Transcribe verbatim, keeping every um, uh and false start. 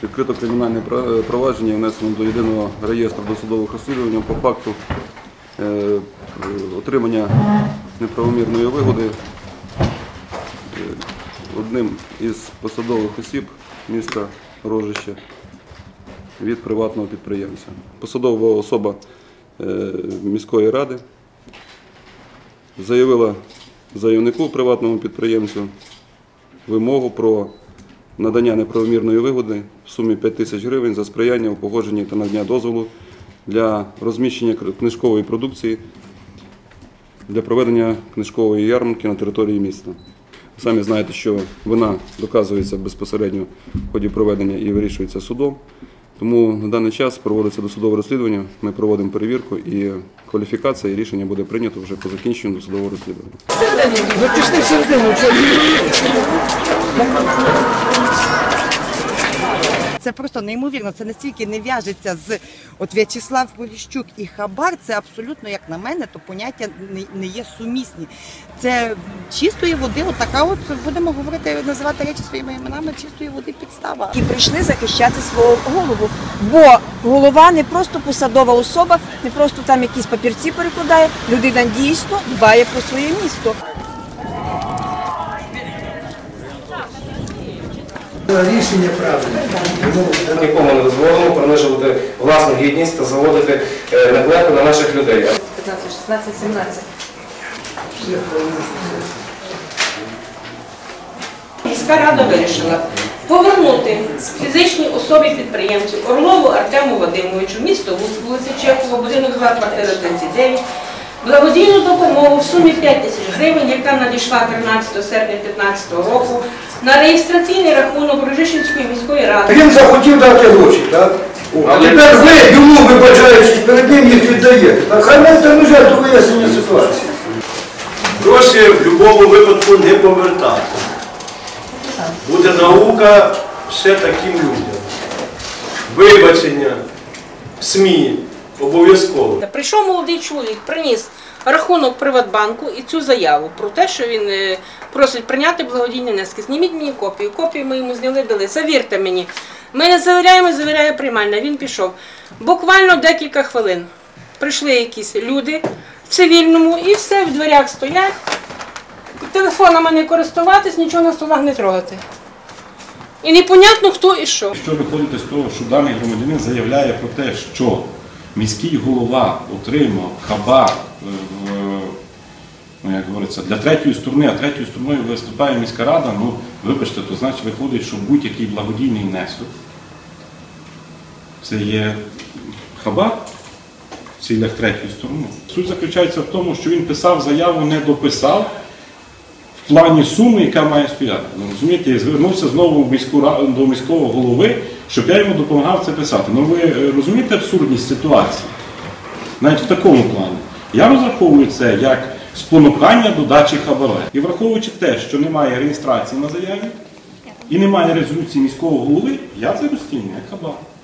Відкрито кримінальне провадження, внесено до єдиного реєстру досудових розслідувань по факту е, отримання неправомірної вигоди одним із посадових осіб міста Рожище від приватного підприємця. Посадова особа е, міської ради заявила заявнику приватному підприємцю вимогу про надання неправомірної вигоди в сумі п'ять тисяч гривень за сприяння у погодженні та надання дозволу для розміщення книжкової продукції для проведення книжкової ярмарки на території міста. Самі знаєте, що вина доказується безпосередньо в ході проведення і вирішується судом. Тому на даний час проводиться досудове розслідування, ми проводимо перевірку і кваліфікація і рішення буде прийнято вже по закінченню досудового розслідування. Це просто неймовірно, це настільки не в'яжеться з от В'ячеслав Поліщук і хабар, це абсолютно, як на мене, то поняття не, не є сумісні. Це чистої води, от така от, будемо говорити, називати речі своїми іменами, чистої води підстава. І прийшли захищати свого голову, бо голова не просто посадова особа, не просто там якісь папірці перекладає, людина дійсно дбає про своє місто. Рішення правильне. Нікому не дозволимо принижувати власну гідність та заводити наклепи на наших людей. п'ятнадцять, шістнадцять, сімнадцять. Міська рада вирішила повернути фізичній особі підприємцю Орлову Артему Вадимовичу, місто Луцьк, вулиця Чехова, будинок два, квартира тридцять дев'ять, благодійну допомогу в сумі п'ять тисяч гривень, яка надійшла тринадцятого серпня дві тисячі п'ятнадцятого року на реєстраційний рахунок Рожищенської міської ради. Він захотів дати гроші, так? А тепер ви йому, вибачаючись, перед ним їх віддаєте. Так хай нам там уже до вияснення ситуації. Гроші в будь-якому випадку не повертати. Буде наука все таким людям. Вибачення, СМІ, обов'язково. Прийшов молодий чоловік, приніс рахунок Приватбанку і цю заяву про те, що він просить прийняти благодійні внески. Зніміть мені копію. Копію ми йому зняли, дали. Завірте мені. Ми не завіряємо, завіряє приймальна. Він пішов. Буквально декілька хвилин. Прийшли якісь люди в цивільному і все, в дверях стоять. Телефонами не користуватись, нічого на столах не трогати. І непонятно, хто і що. Що виходить з того, що даний громадянин заявляє про те, що міський голова отримав хабар, ну, як говориться, для третьої сторони, а третьою стороною виступає міська рада, ну, вибачте, то значить виходить, що будь-який благодійний внесок – це є хабар в цілях третьої сторони. Суть заключається в тому, що він писав заяву, не дописав в плані суми, яка має стояти. Ну, розумієте, я звернувся знову в міську, до міського голови, щоб я йому допомагав це писати. Ну ви розумієте абсурдність ситуації? Навіть в такому плані. Я розраховую це як спонукання до дачі хабара. І враховуючи те, що немає реєстрації на заяві і немає резолюції міського голови, я це розцінюю як хабар.